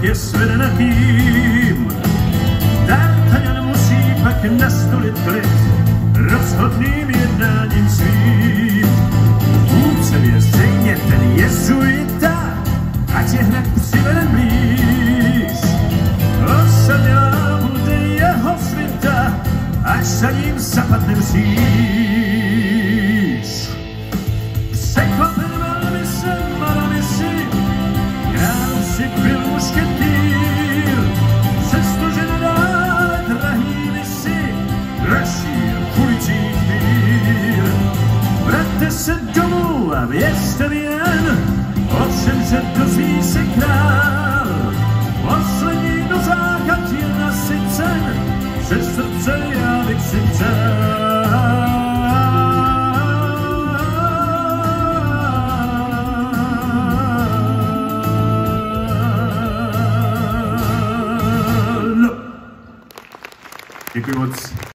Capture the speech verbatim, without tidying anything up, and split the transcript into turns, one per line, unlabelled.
je svedena kým. D'Artagnan musí pak nastolit klid rozhodným jednáním svým. Vůdce vězení ten jezuita, ať je hned přiveden blíž. Osamělá bude jeho svita, až za ním zapadne mříž. Překvapen velmi se malamisi, král si byl mušketýr, přestože nadále drahý misi, dražší v ulicích mír. Vraťte se domů a věřte mi jen, o čem se dozví se král. Poslední dozákat je nasycen, ze srdce já bych si přál. Děkuji moc.